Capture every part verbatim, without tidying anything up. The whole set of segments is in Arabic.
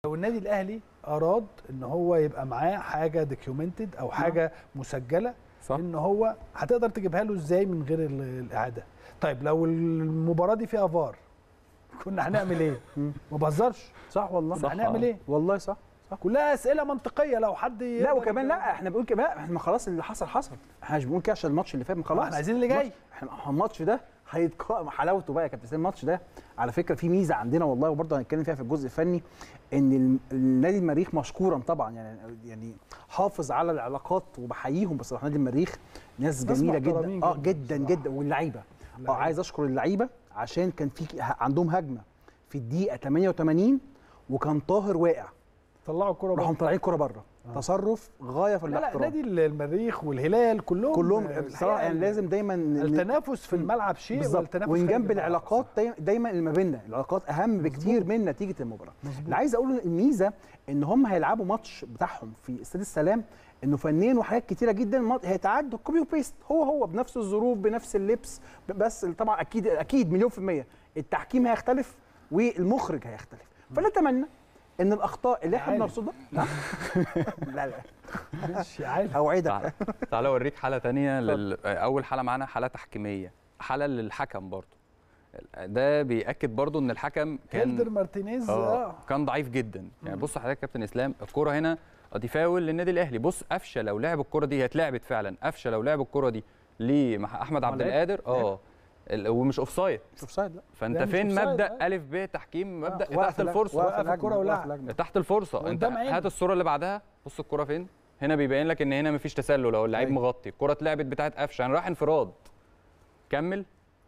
لو النادي الاهلي اراد ان هو يبقى معاه حاجه دوكيومنتد او حاجه مسجله صح. ان هو هتقدر تجيبها له ازاي من غير الاعاده؟ طيب لو المباراه دي فيها فار كنا هنعمل ايه؟ ما بهزرش. صح والله. صح هنعمل ايه؟ والله صح صح. كلها اسئله منطقيه. لو حد لا وكمان لا احنا بنقول كمان احنا خلاص اللي حصل حصل، احنا مش بنقول كده عشان الماتش اللي فات، خلاص احنا عايزين اللي جاي. احنا الماتش ده هيتقام حلاوته بقى يا كابتن سامي. الماتش ده على فكره في ميزه عندنا والله، وبرضه هنتكلم فيها في الجزء الفني، ان النادي المريخ مشكورا طبعا يعني يعني حافظ على العلاقات، وبحييهم بصراحه نادي المريخ ناس جميله جدا اه جدا جدا، واللعيبه اه عايز اشكر اللعيبه عشان كان في عندهم هجمه في الدقيقه ثمانية وثمانين وكان طاهر واقع، طلعوا الكره بره، راحوا مطلعين الكره بره. آه. تصرف غايه في الاحترام. لا نادي المريخ والهلال كلهم كلهم بصراحه يعني لازم دايما التنافس في الملعب شيء، والتنافس ومن جنب العلاقات دايما اللي ما بيننا، العلاقات اهم بكتير من نتيجه المباراه. اللي عايز اقوله الميزه ان هم هيلعبوا ماتش بتاعهم في استاد السلام، انه فنيا وحاجات كتيره جدا هيتعدوا كوبي وبيست، هو هو بنفس الظروف بنفس اللبس، بس طبعا اكيد اكيد مليون في الميه التحكيم هيختلف والمخرج هيختلف. فنتمنى ان الاخطاء اللي احنا بنرصدها لا لا ماشي عادي اوعدك. تعالى اوريك حاله ثانيه. لل... اول حاله معانا حاله تحكيميه، حاله للحكم برضو. ده بياكد برضو ان الحكم كان هيلدر مارتينيز اه كان ضعيف جدا. يعني بص حضرتك يا كابتن اسلام، الكره هنا دي فاول للنادي الاهلي. بص قفشه لو لعب الكره دي هي اتلعبت فعلا، قفشه لو لعب الكره دي لاحمد عبد القادر اه ومش اوف سايد، مش اوف سايد لا. فانت فين مبدا الف ب تحكيم؟ مبدا تحت الفرصه، وقف الكره ولعب تحت الفرصه. انت هات الصوره اللي بعدها، بص الكره فين. هنا بيبين لك ان هنا مفيش تسلل، او اللعيب مغطي. الكره اتلعبت بتاعت قفشه، يعني راح انفراد كمل،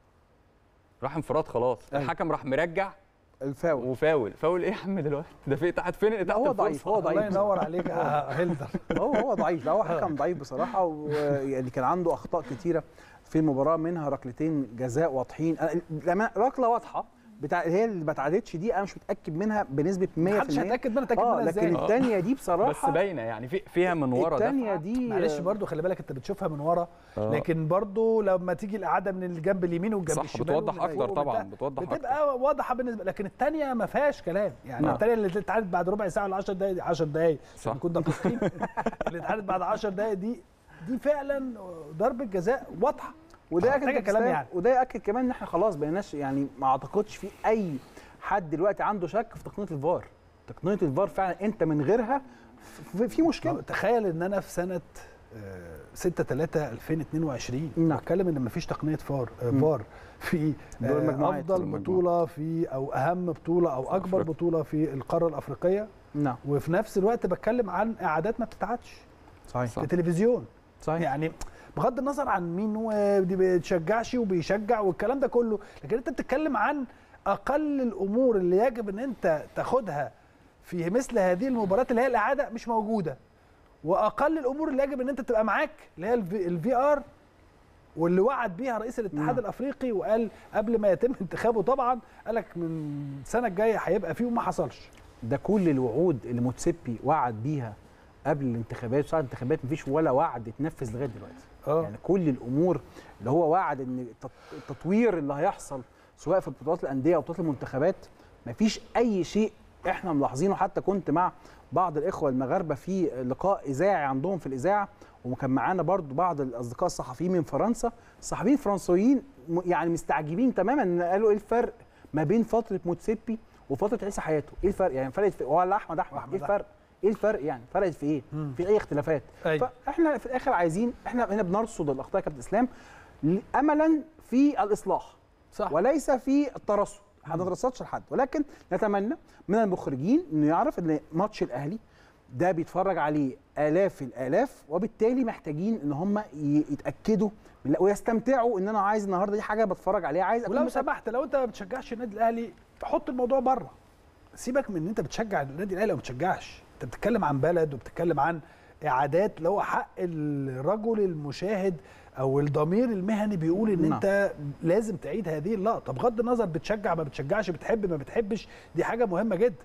راح انفراد خلاص. أي. الحكم راح مرجع الفاول وفاول. فاول ايه يا عم دلوقتي؟ ده في تحت فين؟ تحت هو ضعيف، هو ضعيف. الله ينور عليك يا هيلدر. هو هو ضعيف، لا هو حكم ضعيف بصراحه، ويعني كان عنده اخطاء كتيره في المباراه، منها ركلتين جزاء واضحين. ركله واضحه بتاع هي اللي ما اتعادتش دي، انا مش متاكد منها بنسبه مية في المية. محدش هيتاكد منها، تاكد منها ازاي؟ لكن الثانيه دي بصراحه بس باينه يعني في فيها من ورا. الثانيه دي معلش برضو خلي بالك انت بتشوفها من ورا، لكن برضو لما تيجي الاعاده من الجنب اليمين والجنب الشمال بتوضح اكتر طبعا، بتوضح اكتر، بتبقى واضحه بالنسبه. لكن الثانيه ما فيهاش كلام يعني. الثانيه اللي اتعادت بعد ربع ساعه ولا عشر دقائق، عشر دقائق نكون دقيقين، اللي اتعادت بعد عشر دقائق دي دي فعلا ضربه جزاء واضحه. وده ياكد كلام يعني. وده ياكد كمان ان احنا خلاص بقيناش يعني ما اعتقدش في اي حد دلوقتي عنده شك في تقنيه الفار. تقنيه الفار فعلا انت من غيرها في مشكله. تخيل ان انا في سنه ستة ثلاثة ألفين واثنين وعشرين بتكلم ان مفيش تقنيه فار فار في افضل بطوله في او اهم بطوله او اكبر بطوله في القاره الافريقيه. نعم. وفي نفس الوقت بتكلم عن اعادات ما بتتعادش. صحيح. في التلفزيون. صحيح. يعني بغض النظر عن مين ودي بتشجعش وبيشجع والكلام ده كله، لكن انت بتتكلم عن اقل الامور اللي يجب ان انت تاخدها في مثل هذه المباريات اللي هي الاعاده مش موجوده، واقل الامور اللي يجب ان انت تبقى معاك اللي هي الفي ار، واللي وعد بيها رئيس الاتحاد م. الافريقي، وقال قبل ما يتم انتخابه طبعا قال لك من السنه الجايه هيبقى فيه وما حصلش. ده كل الوعود اللي موتسيبي وعد بيها قبل الانتخابات وساعه الانتخابات مفيش ولا وعد اتنفذ لغايه دلوقتي. أوه. يعني كل الامور اللي هو وعد ان التطوير اللي هيحصل سواء في بطولات الانديه او بطولات المنتخبات مفيش اي شيء احنا ملاحظينه. حتى كنت مع بعض الاخوه المغاربه في لقاء اذاعي عندهم في الاذاعه، وكان معانا برضو بعض الاصدقاء الصحفيين من فرنسا، الصحفيين الفرنسيين يعني مستعجبين تماما، قالوا ايه الفرق ما بين فتره موتسيبي وفتره عيسى حياته؟ ايه الفرق يعني؟ فرقت في ولا احمد احمد ايه الفرق؟ ايه الفرق يعني؟ فرقت في ايه؟ مم. في اي اختلافات؟ أيوة. فاحنا في الاخر عايزين احنا هنا بنرصد الاخطاء يا كابتن اسلام املا في الاصلاح، صح، وليس في الترصد. ما بنترصدش لحد، ولكن نتمنى من المخرجين انه يعرف ان ماتش الاهلي ده بيتفرج عليه الاف الالاف، وبالتالي محتاجين ان هم يتاكدوا ويستمتعوا ان انا عايز النهارده دي حاجه بتفرج عليها. عايز ولو سمحت لو انت ما بتشجعش النادي الاهلي حط الموضوع بره، سيبك من ان انت بتشجع النادي الاهلي او ما بتشجعش. انت بتتكلم عن بلد وبتتكلم عن اعادات اللي هو حق الرجل المشاهد او الضمير المهني بيقول ان انت لازم تعيد هذه اللقطه بغض النظر بتشجع ما بتشجعش، بتحب ما بتحبش، دي حاجه مهمه جدا.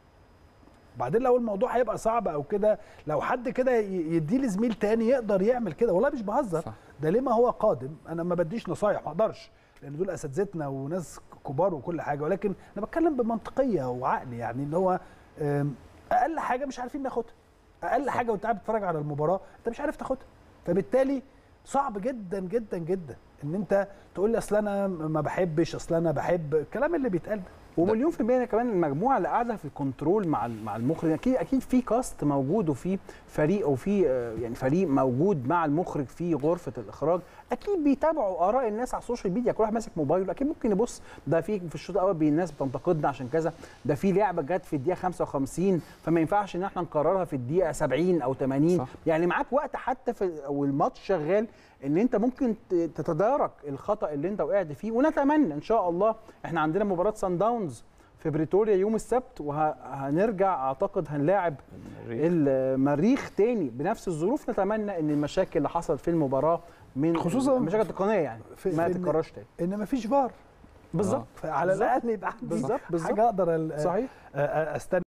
وبعدين لو الموضوع هيبقى صعب او كده، لو حد كده يديه لزميل تاني يقدر يعمل كده، والله مش بهزر، ده ليه ما هو قادم. انا ما بديش نصايح، ما اقدرش، لان دول اساتذتنا وناس كبار وكل حاجه، ولكن انا بتكلم بمنطقيه وعقل، يعني ان هو اقل حاجه مش عارفين ناخدها، اقل صح. حاجه وانت قاعد بتتفرج على المباراه انت مش عارف تاخدها، فبالتالي صعب جدا جدا جدا ان انت تقول لي اصل انا ما بحبش، اصل انا بحب، الكلام اللي بيتقال ده. ومليون في المية كمان المجموعه اللي قاعده في الكنترول مع مع المخرج، اكيد اكيد في كاست موجود وفي فريق وفي يعني فريق موجود مع المخرج في غرفه الاخراج، اكيد بيتابعوا اراء الناس على السوشيال ميديا، كل واحد ماسك موبايله اكيد ممكن يبص ده في في الشوط الاول الناس بتنتقدنا عشان كذا، ده في لعبه جت في الدقيقه خمسة وخمسين فما ينفعش ان احنا نكررها في الدقيقه سبعين او ثمانين صح. يعني معاك وقت حتى في والماتش شغال ان انت ممكن تتدارك الخطا اللي انت وقعت فيه، ونتمنى ان شاء الله احنا عندنا مباراه سان داونز في بريتوريا يوم السبت، وهنرجع اعتقد هنلاعب المريخ تاني بنفس الظروف، نتمنى ان المشاكل اللي حصلت في المباراه من خصوصا المشاكل التقنيه يعني ما تتكررش تاني، ان مفيش فار بالظبط على الاقل يبقى عندي بالظبط حاجه اقدر صحيح استنى